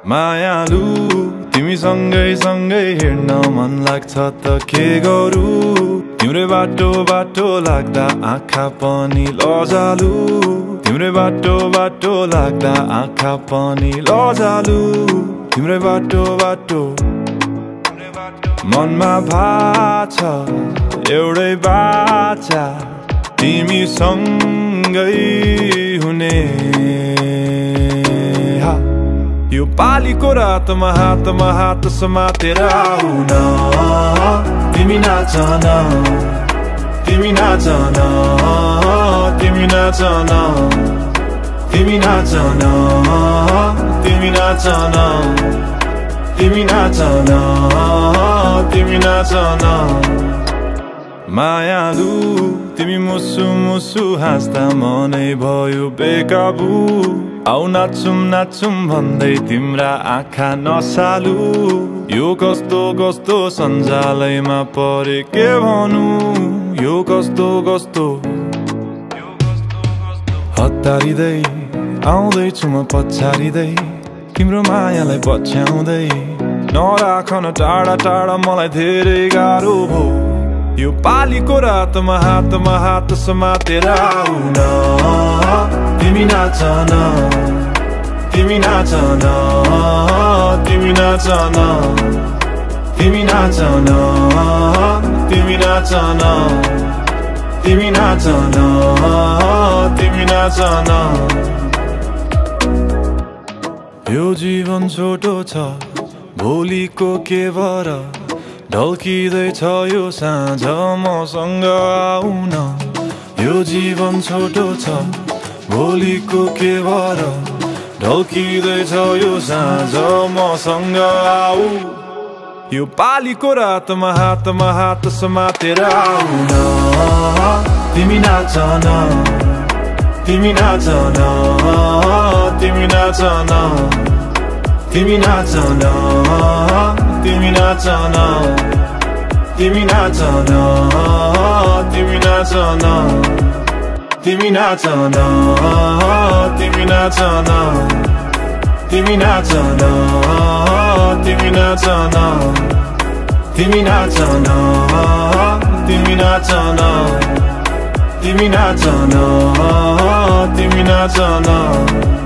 मायालु तिमी सँगै सँगै हिँड्न मन लाग्छ त के गरौँ तिम्रै बाटो बाटो लाग्दा आँखा पनि लजालु तिम्रै बाटो बाटो लाग्दा आँखा पनि लजालु तिम्रै बाटो बाटो मनमा भाछ एउटै बाचा तिमी सँगै हुने यो पालीको रातमा हात समातेर आऊ न तिमी नाच न तिमी नाच न तिमी नाच न तिमी नाच न तिमी नाच न तिमी नाच न तिमी नाच न मायालु तिमी मुसु मुसु हाँस्दा मनै भयो बेकाबु आउ नाचुम नाचुम भन्दै तिम्रा आँखा नसालु यो कस्तो कस्तो सञ्जालैमा परे के भनु यो कस्तो कस्तो हतारिँदै आउँदैछु म पछारिँदै तिम्रो मायालाई पछ्याउँदै नराखन टाढा टाढा मलाई धेरै गाह्रो भो यो पालीको रातमा हात समातेर आऊ न तिमी नाच न तिमी नाच न तिमी नाच न तिमी नाच न तिमी नाच न तिमी नाच न तिमी नाच न यो जीवन छोटो छ भोलिको के भर ढल्किँदैछ यो साँझ मसँग आऊ न यो जीवन छोटो छ भोलिको के भर ढल्किँदैछ यो साँझ मसँग आऊ यो पालीको रातमा हात समातेर आऊ न तिमी नाच न तिमी नाच न तिमी नाच न तिमी नाच न तिमी नाच न तिमी नाच न तिमी नाच न तिमी नाच न तिमी नाच न तिमी नाच न तिमी नाच न तिमी नाच न तिमी नाच न तिमी नाच न तिमी नाच न